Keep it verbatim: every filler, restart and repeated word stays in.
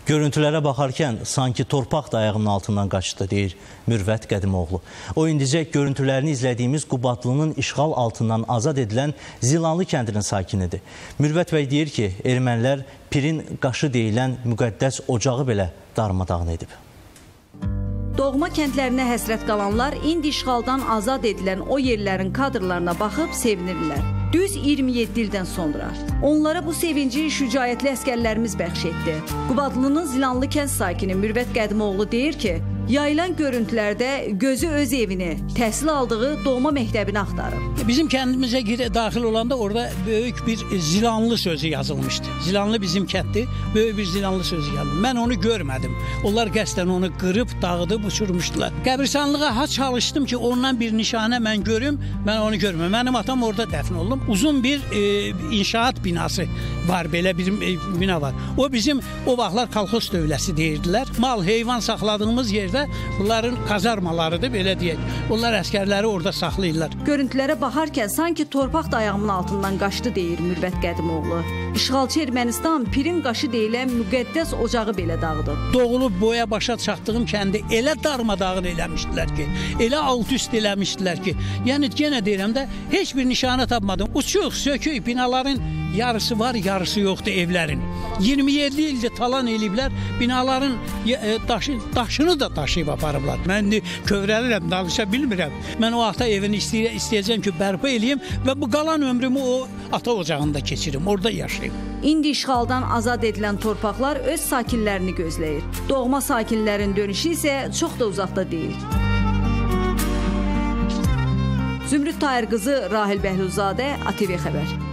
Görüntülərə baxarkən sanki torpaq da ayağının altından qaçdı, deyir Mürvət Qədimoğlu. O indicə görüntülərini izlədiyimiz Qubadlının işğal altından azad edilən Zilanlı kəndinin sakinidir. Mürvət bəy deyir ki, ermənilər Pirin qaşı deyilən müqəddəs ocağı belə darmadağın edib. Doğma kəndlərinə həsrət qalanlar indi işğaldan azad edilən o yerlərin kadrlarına baxıb sevinirlər. Düz iyirmi yeddi ildən sonra onlara bu sevinci şücaətli əskərlərimiz bəxş etdi. Qubadlının Zilanlı kənd sakini Mürvət Qədimoğlu deyir ki, yayılan görüntülərdə gözü öz evini, təhsil aldığı doğma məktəbini axtarıb. Bizim kəndimizə daxil olanda orada böyük bir Zilanlı sözü yazılmışdı. Zilanlı bizim kənddir, böyük bir Zilanlı sözü yazılmışdı. Mən onu görmədim. Onlar qəsdən onu qırıb, dağıdıb, uçurmuşdular. Qəbirstanlığa ha çalışdım ki, ondan bir nişanə mən görüm, mən onu görməm. Mənim atam orada dəfn oldum. Uzun bir e, inşaat binası var, belə bir e, bina var. O bizim o vaxtlar kolxoz dövləsi deyirdilər. Mal, heyvan saxladığımız yerdə bunların kazarmalarıdır, belə deyək. Onlar əskərləri orada saxlayırlar. Görüntülərə baxarkən sanki torpaq da ayağımın altından qaçdı, deyir Mürvət Qədimoğlu. İşğalçı Ermənistan Pirin qaşı deyilən müqəddəs ocağı belə dağıdı. Doğulub boya başa çatdığım kəndi elə darmadağın eləmişdilər ki, elə alt üst eləmişdilər ki, yəni yenə deyirəm də, heç bir nişanə tapmadım. Uçuq, sökük, binaların yarısı var, yarısı yoxdur evlərin. iyirmi yeddi ildir talan eləyiblər, binaların daşı, daşını da daşıyıb aparıblar. Mən kövrəlirəm, danışa bilmirəm. Mən o ata evini istəyə, istəyəcəm ki, bərpa eləyim və bu qalan ömrümü o ata ocağında keçirim, orada yaşayım. İndi işğaldan azad edilən torpaqlar öz sakinlərini gözləyir. Doğma sakinlərin dönüşü isə çox da uzaqda deyil. Zümrüd Tahir qızı Rahil Bəhluzadə, A T V Xəbər.